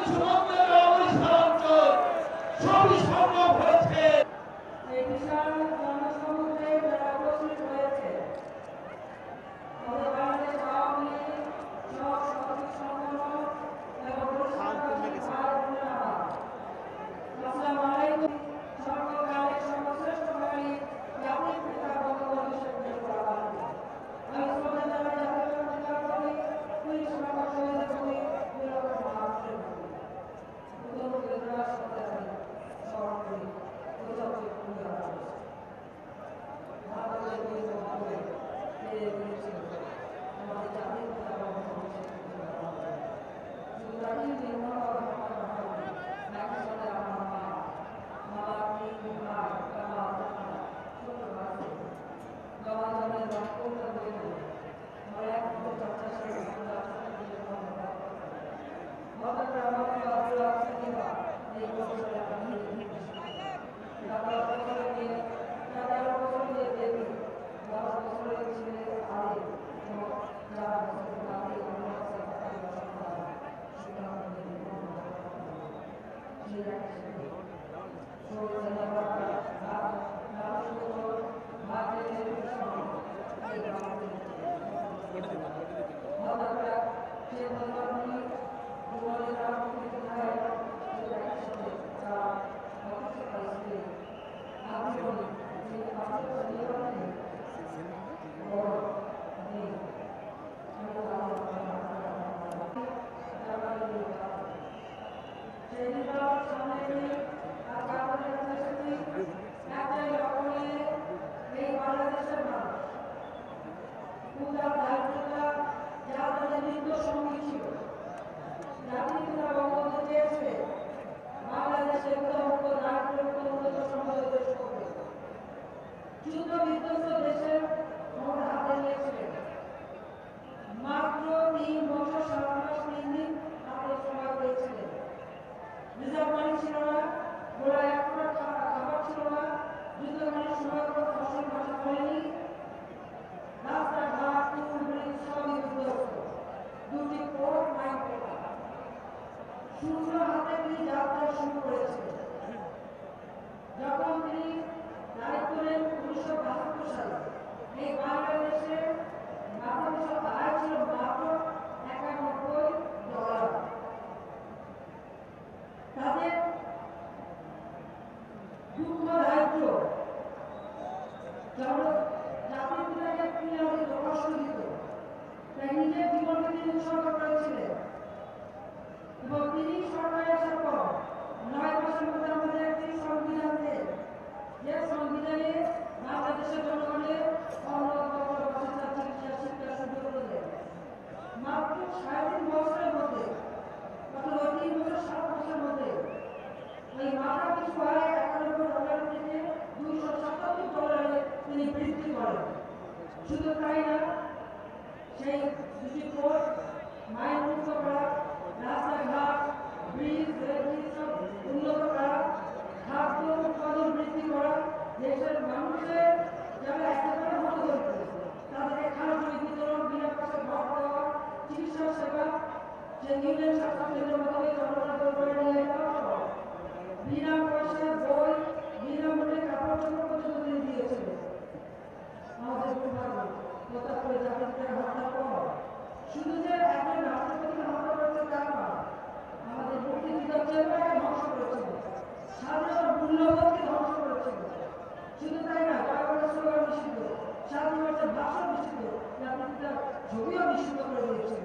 যুবকদের অবস্থান্তর সবই সম্ভব হয়েছে। এই বিশাল জনসমুদ্রে যারা উপস্থিত হয়েছে, বাংলাদেশ আওয়ামী লীগ সহ সমিতি সংগঠন এবং আসসালামু আলাইকুম। সর্বকালের সর্বশ্রেষ্ঠ বাঙালি জাতির পিতা বঙ্গবন্ধু শেখ মুজিবুর রহমান। আমি শ্রদ্ধা জানাই জাতীয় পিতার প্রতি, পুলিশ সেবা শহীদের প্রতি, বীরত্ব মানুষের প্রতি। স্মরণ করি শুধু তাই না, সেই দুটি কোর্ট মাইল মুক্ত করা, রাস্তাঘাট, ব্রিজ, সব উন্নত করা, খাদ্য উৎপাদন বৃদ্ধি করা, দেশের মানুষের যারা একেবারে মনোযোগ তাদেরকে খাদ্য বিতরণ, বিনা পয়সা ঘর দেওয়া, চিকিৎসা সেবা, যে ইউনিয়ন স্বাস্থ্য কেন্দ্রের মাধ্যমে জনগণের করে নিয়ে যাওয়া, বিনা পয়সায় বই, বিনামূল্যে কাপড় চোপড় পর্যন্ত তিনি দিয়েছিলেন। আমাদের কথা করে জাতির হত্যা কর শুধু যে একজন রাষ্ট্রপতি হত্যা করেছে তা নয়, আমাদের মুক্তিযুদ্ধের চেতনাকে ধ্বংস করেছিল, স্বাধীনতার মূল্যবোধকে ধ্বংস করেছিল। শুধু তাই না, জনগণের স্লোগান নিষিদ্ধ, স্বাধীনতার ভাষণ নিষিদ্ধ, জাতির পিতার ছবিও নিষিদ্ধ করে দিয়েছিল।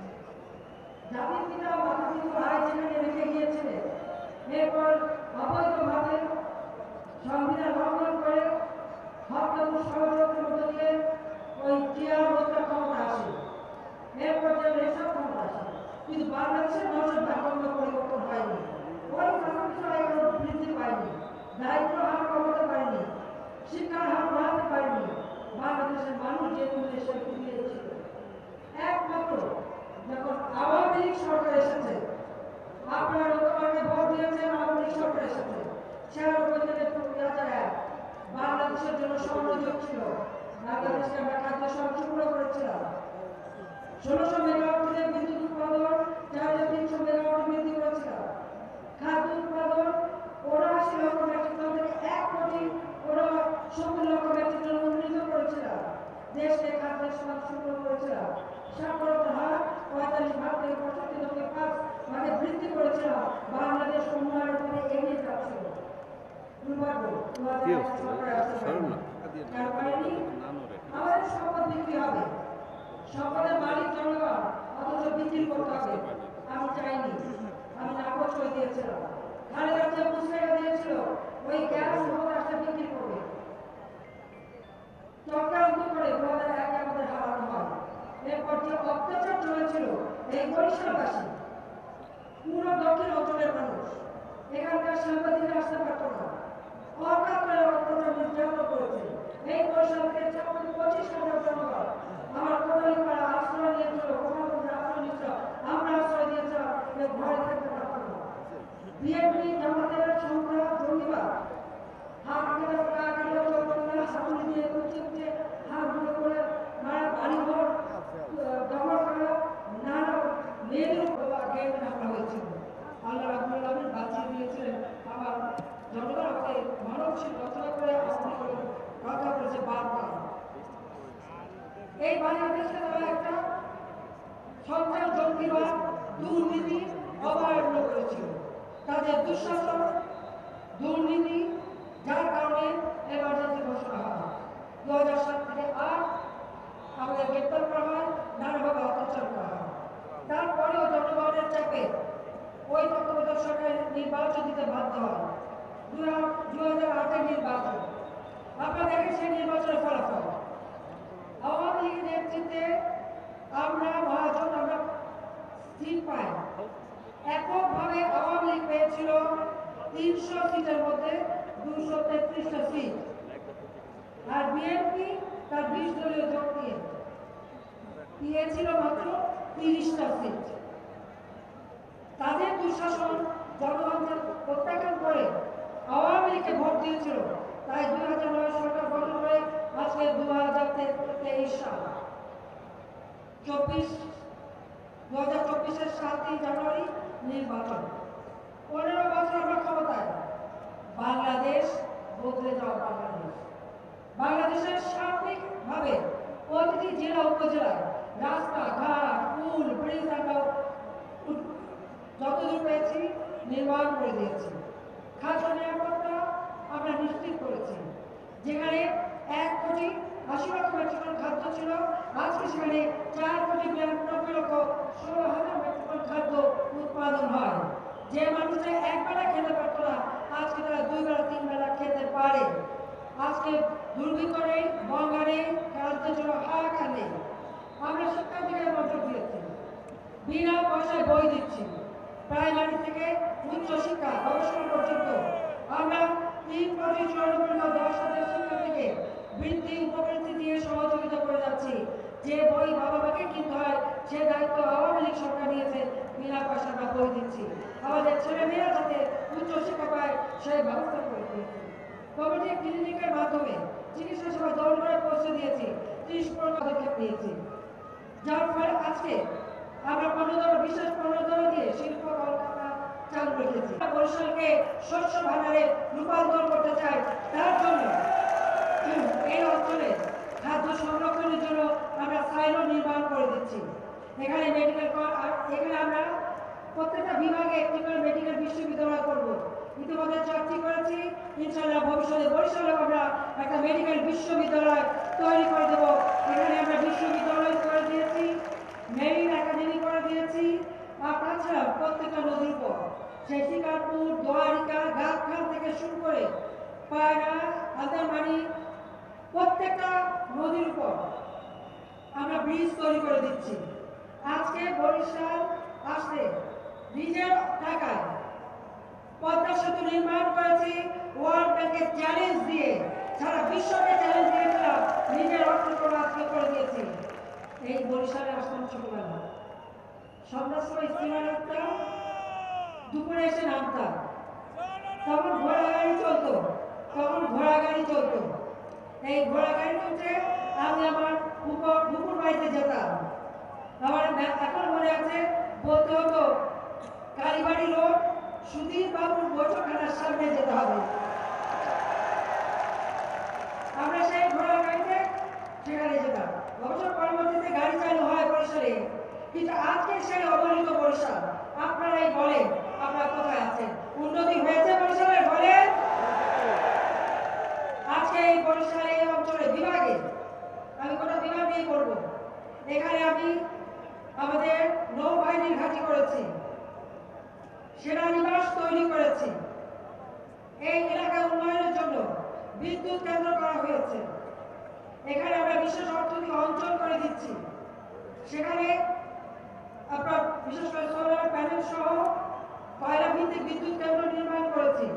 জাতির পিতা মাতৃত্ব রায় যেখানে রেখে গিয়েছিলেন, এরপর অবৈধভাবে সংবিধান লঙ্ঘন করে হত্যা ও ষড়যন্ত্রের মধ্য দিয়ে ওই টিয়ার হত্যা ক্ষমতা আসে, এরপর যে এসব ক্ষমতা আসে, কিন্তু বাংলাদেশের মানুষের ভাগ্য পরিবর্তন হয়নি, ওই কিছু এখনো বৃদ্ধি পায়নি, দায়িত্ব হার কমাতে পারেনি, শিক্ষার হার বাড়াতে পারেনি। বাংলাদেশের মানুষ যে মূল্যে সে ফিরিয়েছিল, একমাত্র যখন আওয়ামী লীগ সরকার এসেছে, আপনারা লোকমাকে ভোট দিয়েছেন, আওয়ামী লীগ সরকার এসেছে 96 থেকে 2001 বাংলাদেশের জন্য স্বর্ণযুগ ছিল। বাংলাদেশকে আমরা খাদ্য সংক্ষিপ্ত করেছিলাম, 1600 মেগাওয়াট থেকে বিদ্যুৎ উৎপাদন 4300 মেগাওয়াট বৃদ্ধি করেছিলাম। সাংবাদিকরা আসতে পারতো না, হঠাৎ করে অত্যাচার নির্যাতন করেছে। এই বরিশালকে 25,000 জনগণ আমার কোটালীপাড়া আশ্রয় নিয়েছিল, কোটালীপাড়া আশ্রয় নিয়েছিল, আমরা আশ্রয় দিয়েছিলাম, ঘরে থাকতে পারতাম না। বিএনপি জামাতের সন্ত্রাস জঙ্গিবাদ হাত কেটে পা কেটে চলবে হাতুড়ি দিয়ে কুচি কুচে হাত ধরে করে মারা বাড়িঘর দখল করা নানা মেয়েদের গেট হামলা হয়েছিল। আল্লাহ রাব্বুল আলামিন বাঁচিয়ে দিয়েছিলেন। আমার জনগণ আমাকে মানবশীল রচনা করে রক্ষা করেছে বারবার। এই বাংলাদেশে তারা একটা সন্ত্রাস জঙ্গিবাদ দুর্নীতি অবহেলা করেছিল, তাদের দুঃশাসন দুর্নীতি, যার কারণে এমার্জেন্সি ঘোষণা হয়। 2007 থেকে 8 আমাদের গ্রেপ্তার করা হয়, নানাভাবে অত্যাচার করা হয়। তারপরেও জনগণের চাপে ওই তত্ত্বাবধায়ক সরকার নির্বাচন দিতে বাধ্য হয়। 2008-এর নির্বাচন আপনারা দেখেন, সেই নির্বাচনের ফলাফল আওয়ামী লীগের নেতৃত্বে আমরা মহাজন আমরা সিট পাই। এককভাবে আওয়ামী লীগ পেয়েছিল 300 সিটের মধ্যে 233টা সিট, আর বিএনপি তার 20 দলীয় জোট নিয়ে পেয়েছিল মাত্র 30টা সিট। তাদের দুঃশাসন জনগণকে প্রত্যাখ্যান করে আওয়ামী লীগকে ভোট দিয়েছিল, তাই 2009 সরকার গঠন করে আজকে 2023 সাল 2024-এর 7ই জানুয়ারি নির্বাচন। 15 বছর আমরা ক্ষমতায়, বাংলাদেশ বদলে যাওয়া বাংলাদেশ। বাংলাদেশের সার্বিকভাবে প্রতিটি জেলা উপজেলায় রাস্তাঘাট পুল ব্রিজ আমরা যতদূর পেয়েছি নির্মাণ করে দিয়েছি। খাদ্য নিরাপত্তা আমরা নিশ্চিত করেছি। যেখানে 1,80,00,000 মেট্রিক টন খাদ্য ছিল, আজকে সেখানে 4,92,16,000 মেট্রিক টন খাদ্য উৎপাদন হয়। যে মানুষরা একবেলা খেতে পারতো না, আজকে তারা 2 বেলা 3 বেলা খেতে পারে। আজকে দুর্ভিক্ষ নেই, গঙ্গা নেই, খাদ্যের জন্য হাহাকার নেই। আমরা শিক্ষার দিকে নজর দিয়েছি, বিনা পয়সায় বই দিচ্ছি, প্রাইমারি থেকে উচ্চ শিক্ষা গবেষণা পর্যন্ত। আমরা 3,94,10,000 শিক্ষার্থীকে বৃত্তি উপবৃত্তি দিয়ে সহযোগিতা করে যাচ্ছি। যে বই বাবা মাকে কিনতে হয়, সে দায়িত্ব আওয়ামী লীগ সরকার নিয়েছে, বিনা পয়সা আমরা বই দিচ্ছি। আমাদের ছেলেমেয়েরা যাতে উচ্চ শিক্ষা পায় সেই ব্যবস্থা করে দিয়েছি। কমিটি ক্লিনিকের মাধ্যমে চিকিৎসা সেবা দৌড় করে পৌঁছে দিয়েছি, 30 পদক্ষেপ নিয়েছি, যার ফলে আজকে আমরা 15 বিশেষ 15 দিয়ে শিল্প কলকারখানা চালু রেখেছি। বরিশালকে শস্য ভাণ্ডারে রূপান্তর করতে চাই, তার জন্য এই অঞ্চলে খাদ্য সংরক্ষণের জন্য আমরা সাইলো নির্মাণ করে দিচ্ছি। এখানে এখানে আমরা প্রত্যেকটা বিভাগে একটি করে মেডিকেল বিশ্ববিদ্যালয় করব। ইতিমধ্যে 4টি করেছি, ইনশাআল্লাহ ভবিষ্যতে বরিশালেও আমরা একটা মেডিকেল বিশ্ববিদ্যালয় তৈরি করে দেব। এখানে আমরা বিশ্ববিদ্যালয় করে দিয়েছি, মেরিন একাডেমি করে দিয়েছি। আর তাছাড়া প্রত্যেকটা নদীর উপর, সেই শিকারপুর, দোয়ারিকা, গাবখাল থেকে শুরু করে পায়রা, আন্দারমানি, প্রত্যেকটা নদীর উপর আমরা ব্রিজ তৈরি করে দিচ্ছি। আজকে বরিশাল আসতে নিজের টাকায় পদ্মা সেতু নির্মাণ করেছি, ওয়ার্ল্ড ব্যাংকের চ্যালেঞ্জ দিয়ে, সারা বিশ্বকে চ্যালেঞ্জ দিয়েছিলাম, নিজের অর্থ করে আজকে করে দিয়েছি। এই বরিশালে আসলাম ছোটবেলা, সন্ধ্যার সময় স্টিমার উঠতাম, দুপুরে এসে নামতাম। তখন ঘোড়া গাড়ি চলতো। এই ঘোড়া গাড়ি চলছে, আমি আমার দুপুর বাড়িতে যেতাম। আমার এখন মনে আছে, বলতে হতো কালীবাড়ি রোড সুধীর বাবুর বৈঠকখানার সামনে যেতে হবে। আমরা সেই ঘোড়া গাড়িতে সেখানে যেতাম। অবশ্য পরবর্তীতে গাড়ি চালু হয় বরিশালে, কিন্তু আজকে সেই অবহেলিত বরিশাল আপনারাই বলেন, আপনারা কোথায় আছেন? উন্নতি হয়েছে বরিশালের? বলেন। আজকে এই বরিশাল এই অঞ্চলে বিভাগে, আমি গোটা বিভাগ নিয়ে করব। এখানে আমি আমাদের নৌবাহিনীর ঘাঁটি করেছি, সেনানিবাস তৈরি করেছি, এই এলাকা উন্নয়নের জন্য বিদ্যুৎ কেন্দ্র করা হয়েছে। এখানে আমরা বিশেষ অর্থনৈতিক অঞ্চল করে দিচ্ছি। সেখানে আপনার বিশেষ করে সোলার প্যানেল সহ কয়লা ভিত্তিক বিদ্যুৎ কেন্দ্র নির্মাণ করেছি।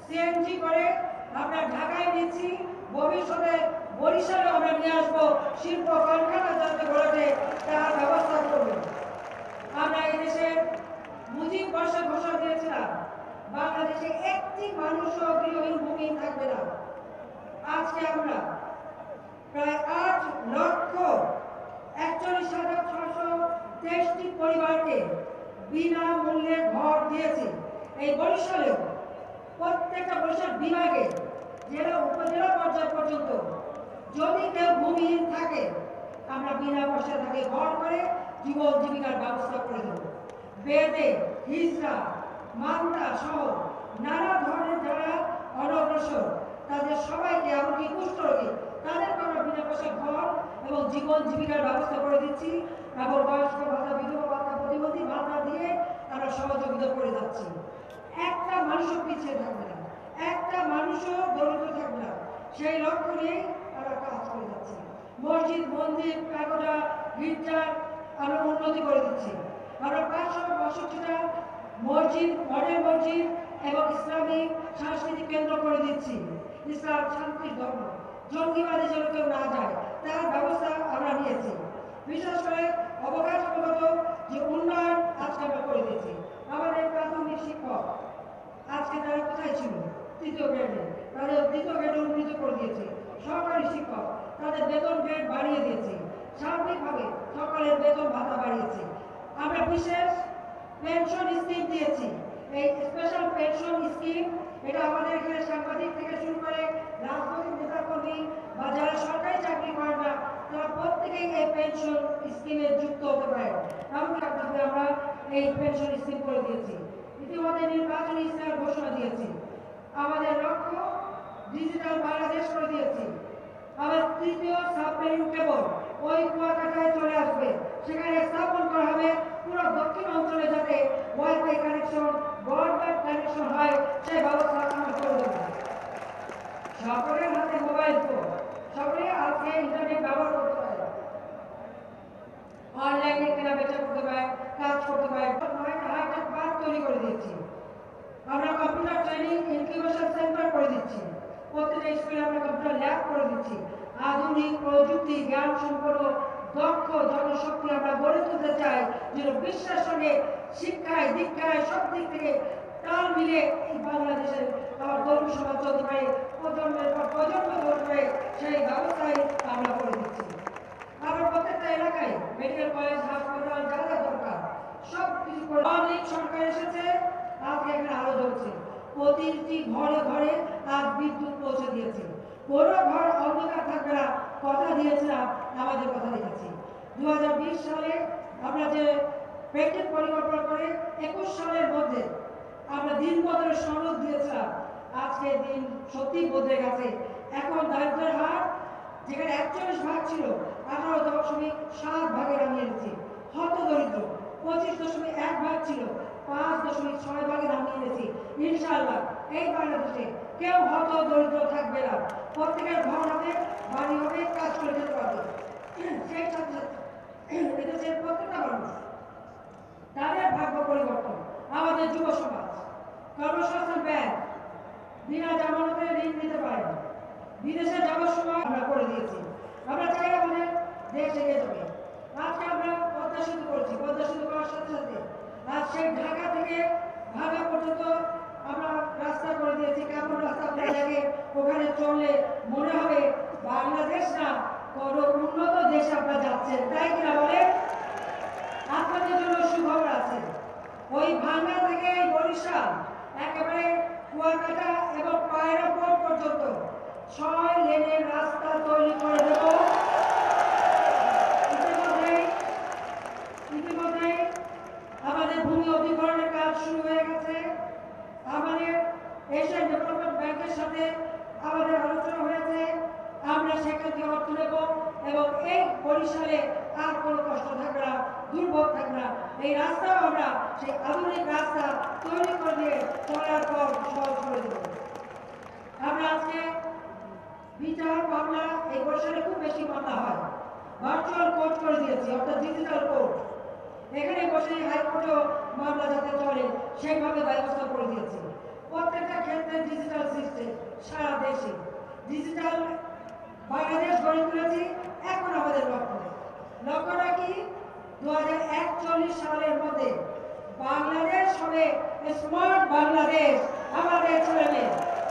সিএনজি করে আমরা ঢাকায় নিচ্ছি, ভবিষ্যতে বরিশালে আমরা নিয়ে আসবো, শিল্প কারখানা যাতে গড়ে তার ব্যবস্থা করব। আমরা এই দেশে মুজিব বর্ষে ঘোষণা দিয়েছিলাম বাংলাদেশে একটি মানুষও গৃহহীন ভূমিহীন থাকবে না। আজকে আমরা প্রায় 8,41,623টি পরিবারকে বিনামূল্যে ঘর দিয়েছি। এই বরিশালেও প্রত্যেকটা বরিশাল বিভাগে জেলা উপজেলা পর্যায় পর্যন্ত যদি কেউ ভূমিহীন থাকে আমরা বিনা পয়সা তাকে ঘর করে জীবন জীবিকার ব্যবস্থা করে দেব। বেদে, হিজড়া, মান্দা সহ নানা ধরনের যারা অনগ্রসর তাদের সবাইকে, এমনকি কুষ্ঠরোগী তাদেরকে আমরা বিনা পয়সা ঘর এবং জীবন জীবিকার ব্যবস্থা করে দিচ্ছি এবং বয়স্ক ভাতা, বিধবা ভাতা, প্রতিবন্ধী ভাতা দিয়ে আমরা সহযোগিতা করে যাচ্ছি। একটা মানুষও পিছিয়ে থাকবে না, একটা মানুষও দরিদ্র থাকবে না, সেই লক্ষ্য নিয়ে আমরা কাজ করে যাচ্ছি। মসজিদ, মন্দির, পাগোড়া, গির্জার আমরা উন্নতি করে দিচ্ছি। আমরা 562টা মসজিদ, মডেল মসজিদ এবং ইসলামিক সাংস্কৃতিক কেন্দ্র করে দিচ্ছি। ইসলাম শান্তির ধর্ম, জঙ্গিবাদে যেন কেউ না যায় তার ব্যবস্থা আমরা নিয়েছি। বিশেষ করে অবকাশগত যে উন্নয়ন আজকে আমরা করে দিয়েছি। আমাদের প্রাথমিক শিক্ষক আজকে তারা কোথায় ছিল? তৃতীয় গ্রেডে, তাদের দ্বিতীয় গ্রেডে উন্নীত করে দিয়েছে। সরকারি শিক্ষক তাদের বেতন গ্রেড বাড়িয়ে দিয়েছে, সার্বিকভাবে সকলের বেতন ভাতা বাড়িয়েছে। আমরা বিশেষ পেনশন স্কিম দিয়েছি। এই স্পেশাল পেনশন স্কিম এটা আমাদের এখানে সাংবাদিক থেকে শুরু করে রাজনৈতিক নেতাকর্মী বা যারা সরকারি চাকরি করে না তারা প্রত্যেকেই এই পেনশন স্কিমে যুক্ত হতে পারে। এমনকি আপনাদের আমরা এই পেনশন স্কিম করে দিয়েছি। ইতিমধ্যে নির্বাচনী ইস্তেহার ঘোষণা দিয়েছি। আমাদের লক্ষ্য ডিজিটাল বাংলাদেশ করে দিয়েছি। আবার তৃতীয় সাবমেরিন কেবল ওই কুয়াকাটায় চলে আসবে, সেখানে স্থাপন করা হবে পুরো দক্ষিণ অঞ্চলে যাতে ওয়াইফাই কানেকশন, ব্রডব্যান্ড কানেকশন হয় সেই ব্যবস্থা আমরা করে দেব। সকলের হাতে মোবাইল ফোন, সকলে আজকে ইন্টারনেট ব্যবহার করতে পারে, অনলাইনে কেনা বেচা করতে পারে, কাজ করতে পারে। হাইটেক পার্ক তৈরি করে দিয়েছি। আমরা কম্পিউটার ট্রেনিং ইনকিউবেশন সেন্টার করে দিচ্ছি। প্রত্যেকটা স্কুলে আমরা কম্পিউটার ল্যাব করে দিচ্ছি। আধুনিক প্রযুক্তি জ্ঞান সম্পন্ন দক্ষ জনশক্তি আমরা গড়ে তুলতে চাই, যেন বিশ্বের সঙ্গে শিক্ষায়, দীক্ষায় সব দিক থেকে তাল মিলে এই বাংলাদেশের আমার তরুণ সমাজ চলতে পারে, প্রজন্মের পর প্রজন্ম ধরে সেই ব্যবস্থায় আমরা করে দিচ্ছি। আমরা প্রত্যেকটা এলাকায় মেডিকেল কলেজ, হাসপাতাল যা যা দরকার সব কিছু করে অনেক সরকার এসেছে। আজকে এখানে আলো জ্বলছে, প্রতিটি ঘরে ঘরে আজ বিদ্যুৎ পৌঁছে দিয়েছে। কোনো ঘর অন্ধকার থাকবে না, কথা দিয়েছিলাম, আমাদের কথা রেখেছি। 2020 সালে আমরা যে প্রেক্ষিত পরিকল্পনা করে 21 সালের মধ্যে আমরা দিন বদলের সনদ দিয়েছিলাম, আজকে দিন সত্যি বদলে গেছে। এখন দারিদ্রের হার যেখানে 41 ভাগ ছিল 18.7 ভাগে নামিয়ে এনেছি। হত দরিদ্র 25.1 ভাগ ছিল 5.6 ভাগে নামিয়ে এনেছি। ইনশাআল্লাহ এই বাংলাদেশে কেউ হত দরিদ্র থাকবে না, প্রত্যেকের ঘর হবে, বাড়ি হবে, কাজ করে যেতে পারবে। সেই সাথে সাথে এদেশের প্রত্যেকটা মানুষ তাদের ভাগ্য পরিবর্তন। আমাদের যুব সমাজ কর্মসংস্থান ব্যাংক বিনা জামানতে ঋণ নিতে পারে। বিদেশে যাওয়ার সময় আমরা করে দিয়েছি। আমরা চাই আমাদের দেশ এগিয়ে যাবে। আজকে আমরা পদ্মা সেতু করছি, পদ্মা সেতু করার সাথে সাথে আজ সেই ঢাকা থেকে ভাগা পর্যন্ত আমরা রাস্তা করে দিয়েছি। কেমন রাস্তা আপনার লাগে, ওখানে চললে মনে হবে বাংলাদেশ না কোনো উন্নত দেশে আপনারা যাচ্ছেন, তাই কিনা বলে? আপনাদের জন্য সুখবর আছে। ওই ভাঙ্গা থেকে বরিশাল একেবারে কুয়াকাটা এবং পায়রা পোর্ট পর্যন্ত 6 লেনের রাস্তা তৈরি করে দেব। ইতিমধ্যে আমাদের ভূমি অধিগ্রহণের কাজ শুরু হয়ে গেছে। আমাদের এশিয়ান ডেভেলপমেন্ট ব্যাংকের সাথে আমাদের আলোচনা হয়েছে। আমরা সেখান থেকে অর্থ নেব এবং এই বরিশালে আর কোনো কষ্ট থাকবে না, দুর্ভোগ থাকবে না। এই রাস্তাও আমরা সেই আধুনিক রাস্তা তৈরি করে দিয়ে চলার পর সহজ করে দেব। আমরা আজকে বিচার মামলা এই বরিশালে খুব বেশি মামলা হয়, ভার্চুয়াল কোর্ট করে দিয়েছি, অর্থাৎ ডিজিটাল কোর্ট। এখানে বসে হাইকোর্টেও মামলা যাতে চলে সেইভাবে ব্যবস্থা করে দিয়েছি। প্রত্যেকটা ক্ষেত্রে ডিজিটাল সিস্টেম সারা দেশে ডিজিটাল বাংলাদেশ গড়ে তুলেছি। এখন আমাদের লক্ষ্যটা কি 2041 সালের মধ্যে বাংলাদেশ হবে স্মার্ট বাংলাদেশ। আমাদের ছেলেমেয়ে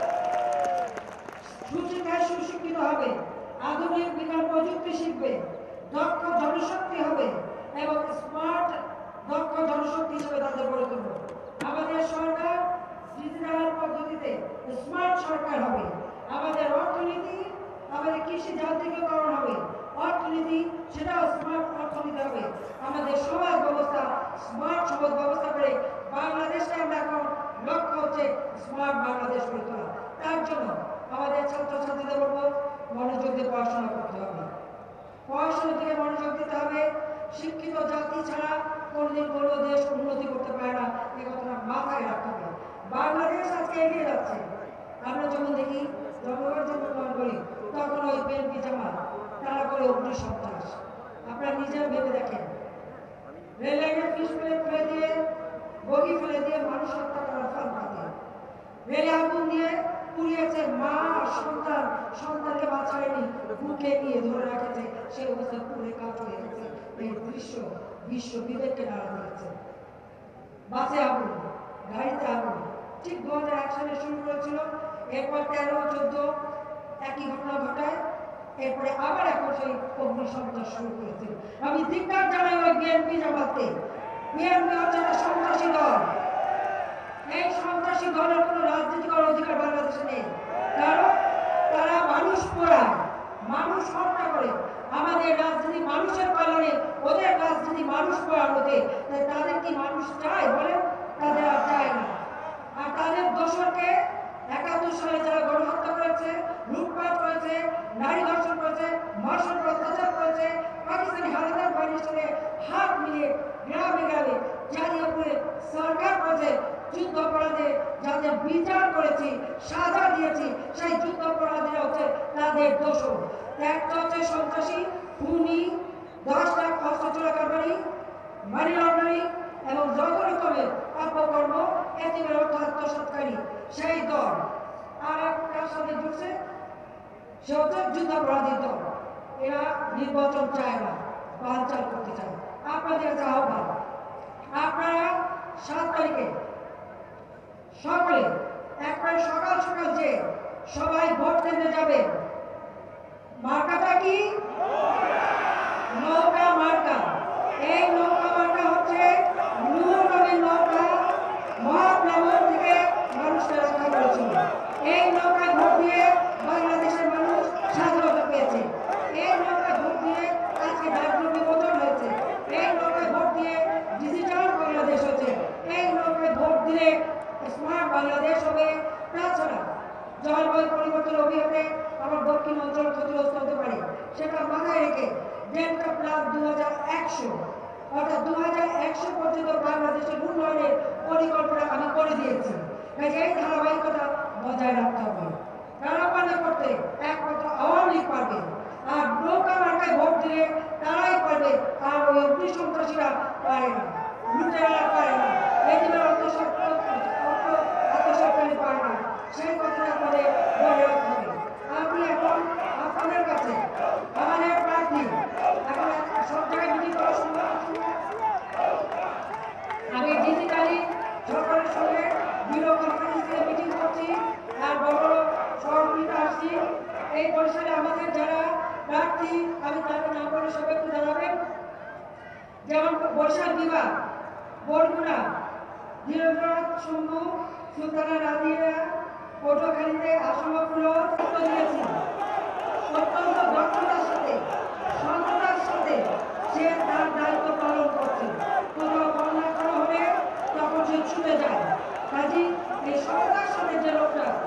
সুশিক্ষায় সুশিক্ষিত হবে, আধুনিক বিজ্ঞান প্রযুক্তি শিখবে, দক্ষ জনশক্তি হবে এবং স্মার্ট দক্ষ জনশক্তি হিসেবে তাদের গড়ে তুলব। আমাদের সরকার ডিজিটাল পদ্ধতিতে স্মার্ট সরকার হবে। আমাদের অর্থনীতি, আমাদের কৃষি যান্ত্রিকীকরণ হবে, অর্থনীতি সেটাও স্মার্ট অর্থনীতি হবে। আমাদের সমাজ ব্যবস্থা স্মার্ট সমাজ ব্যবস্থা করে বাংলাদেশকে আমরা এখন লক্ষ্য হচ্ছে স্মার্ট বাংলাদেশ গড়ে তোলা। তার জন্য আমাদের ছাত্রছাত্রীদের বলবো মনোযোগ দিয়ে পড়াশোনা করতে হবে, পড়াশোনার দিকে মনোযোগ দিতে হবে। শিক্ষিত জাতি ছাড়া কোনদিন কোনো দেশ উন্নতি করতে পারে না, এই কথাটা মাথায় রাখতে হবে। বাংলাদেশ আজকে এগিয়ে যাচ্ছে। আমরা যখন দেখি জনগণ যখন করি তখন ওই বিএনপি জামাত তারা করে অগ্নিসন্ত্রাস। আপনারা নিজেরা ভেবে দেখেন, রেল লাইনে ফিস ফেলে দিয়ে বগি ফেলে দিয়ে মানুষ হত্যা করার ফাঁদ পাতে, রেলে আগুন দিয়ে পুড়িয়েছে মা আর সন্তান, সন্তানকে বাঁচায়নি, বুকে নিয়ে ধরে রেখেছে, সেই অবস্থা পুড়ে কাজ হয়ে গেছে। এই দৃশ্য বিশ্ব বিবেককে নাড়া দিয়েছে। বাসে আগুন, গাড়িতে আগুন, ঠিক 2001 সালে শুরু করেছিল, এরপর 13-14 একই ঘটনা ঘটায়, এরপরে আবার এখন সেই অগ্নিসন্ত্রাস শুরু করেছিল। আমি ধিক্কার জানাই ওই বিএনপি জামাতকে। বিএনপি হচ্ছে একটা সন্ত্রাসী দল। এই সন্ত্রাসী দলের কোনো রাজনীতি করার অধিকার বাংলাদেশে নেই, কারণ তারা মানুষ পোড়ায়, মানুষ হত্যা করে। আমাদের রাজনীতি মানুষের কল্যাণে, ওদের রাজনীতি মানুষ পোড়ানোতে। তাই তাদের কি মানুষ চায় বলেন? তাদের আর চায় না। আর তাদের দোষরকে 71 সালে যারা গণহত্যা করেছে, লুটপাট করেছে, নারী ধর্ষণ করেছে, ধর্ষণ অত্যাচার করেছে, পাকিস্তানি হানাদার বাহিনীর সঙ্গে হাত মিলিয়ে গ্রামে গ্রামে জ্বালিয়ে পুড়ে সরকার করেছে, যুদ্ধ অপরাধে যাদের বিচার করেছি, সাজা দিয়েছি, সেই যুদ্ধ অপরাধীরা হচ্ছে তাদের দোষর। একটা হচ্ছে সন্ত্রাসী, খুনি, 10 লাখ অস্ত্র চোরাকারবারি, মানি লন্ডারিং এবং যত রকমের অপকর্ম, এতিমের অর্থ আত্মসাৎকারী সেই দল। আর কার সাথে জুড়ছে? সে হচ্ছে যুদ্ধাপরাধী দল। এরা নির্বাচন চায় না, বানচাল করতে চায়। আপনাদের কাছে আহ্বান, আপনারা 7 তারিখে সকলে একবার সকাল সকাল যে সবাই ভোট কেন্দ্রে যাবে। মার্কাটা কি? নৌকা মার্কা। এই নৌকা মার্কা হচ্ছে নূর নবীর নৌকা, মহাপ্লাবন থেকে মানুষকে রক্ষা করেছিল। এই নৌকায় ভোট দিয়ে বাংলাদেশের মানুষ স্বাধীনতা পেয়েছে। এই নৌকায় ভোট দিয়ে আজকে দারিদ্র বিমোচন হয়েছে। এই নৌকায় ভোট দিয়ে ডিজিটাল বাংলাদেশ হচ্ছে। এই নৌকায় ভোট দিলে স্মার্ট বাংলাদেশ হবে। তাছাড়া জলবায়ু পরিবর্তন অভিযানে আমার দক্ষিণ অঞ্চল ক্ষতিগ্রস্ত হতে পারে, সেটা মাথায় রেখে ডেল্টা প্লাস 2100 অর্থাৎ 2100 পর্যন্ত বাংলাদেশের উন্নয়নের পরিকল্পনা আমি করে দিয়েছি। এই ধারাবাহিকতা বজায় রাখতে হবে। কারা পারবে করতে? একমাত্র আওয়ামী লীগ পারবে। আর নৌকা মার্কায় ভোট দিলে তারাই পারবে, আর ওই অগ্নিসন্ত্রাসীরা পারে না, লুটেরা পারে না, এদিকে আত্মসরকারি পারে না। সেই কথাটা আমাদের মনে রাখতে হবে। আমি এখন আপনাদের কাছে আমাদের প্রার্থী, এখন সব জায়গায় মিটিং করা সম্ভব, আমি ডিজিটালি সরকারের সঙ্গে ভিডিও কনফারেন্সে মিটিং করছি আর বড় বড় সহযোগিতা আসছি। এই পরিসরে আমাদের যারা প্রার্থী, আমি তাদের নাম বলে সবাই একটু জানাবেন। যেমন বরিশাল বিভাগ, বরগুনা, ধীরেন্দ্রনাথ শম্ভু, সুলতানা রাজিয়া, পটুয়াখালীতে আসামপুর দিয়েছি। অত্যন্ত দক্ষতার সাথে, সততার সাথে সে তার দায়িত্ব পালন করছে। কোথাও বন্যা করা হলে তখন সে ছুটে যায়। কাজী এই সততার সাথে যে লোকটা